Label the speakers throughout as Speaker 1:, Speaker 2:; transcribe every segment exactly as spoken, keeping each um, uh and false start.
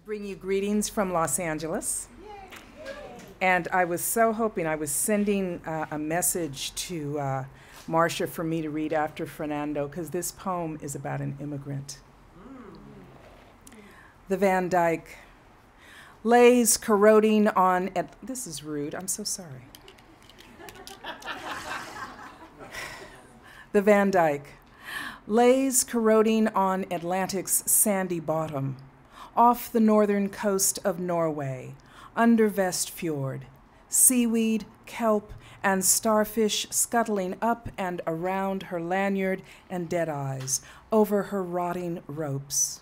Speaker 1: bring you greetings from Los Angeles. And I was so hoping, I was sending uh, a message to uh, Marcia for me to read after Fernando, because this poem is about an immigrant. The Van Dyke lays corroding on, at, this is rude, I'm so sorry. The Van Dyke lays corroding on Atlantic's sandy bottom, off the northern coast of Norway, under Vestfjord, seaweed, kelp, and starfish scuttling up and around her lanyard and dead eyes, over her rotting ropes.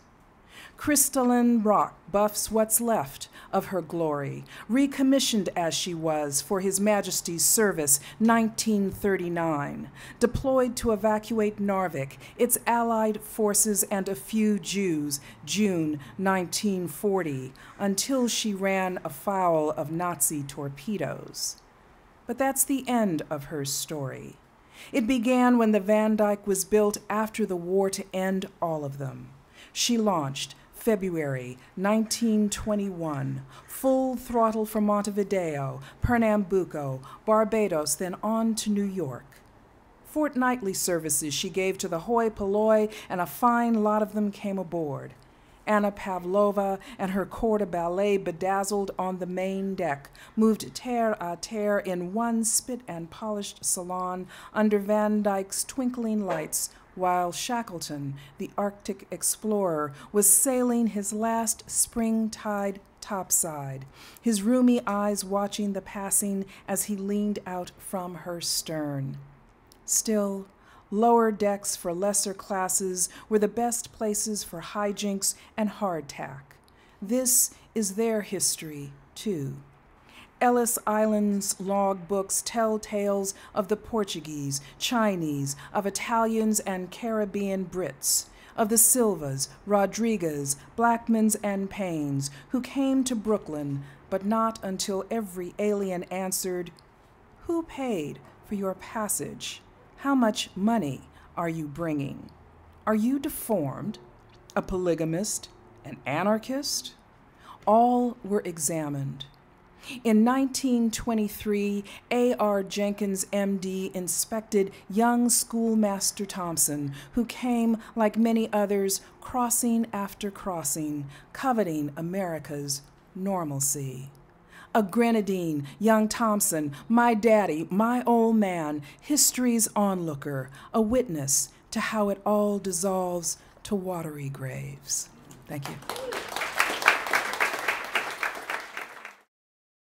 Speaker 1: Crystalline rock buffs what's left of her glory, recommissioned as she was for His Majesty's service, nineteen thirty-nine, deployed to evacuate Narvik, its allied forces and a few Jews, June nineteen forty, until she ran afoul of Nazi torpedoes. But that's the end of her story. It began when the Van Dyke was built after the war to end all of them. She launched February nineteen twenty-one, full throttle from Montevideo, Pernambuco, Barbados, then on to New York. Fortnightly services she gave to the hoi polloi, and a fine lot of them came aboard. Anna Pavlova and her corps de ballet bedazzled on the main deck, moved terre à terre in one spit and polished salon under Van Dyke's twinkling lights, while Shackleton, the Arctic explorer, was sailing his last spring-tide topside, his rheumy eyes watching the passing as he leaned out from her stern. Still, lower decks for lesser classes were the best places for hijinks and hardtack. This is their history, too. Ellis Island's log books tell tales of the Portuguese, Chinese, of Italians and Caribbean Brits, of the Silvas, Rodriguez, Blackmans, and Paynes, who came to Brooklyn, but not until every alien answered, "Who paid for your passage? How much money are you bringing? Are you deformed, a polygamist, an anarchist?" All were examined. In nineteen twenty-three, A R Jenkins, M D, inspected young schoolmaster Thompson, who came, like many others, crossing after crossing, coveting America's normalcy. A grenadine, young Thompson, my daddy, my old man, history's onlooker, a witness to how it all dissolves to watery graves. Thank you.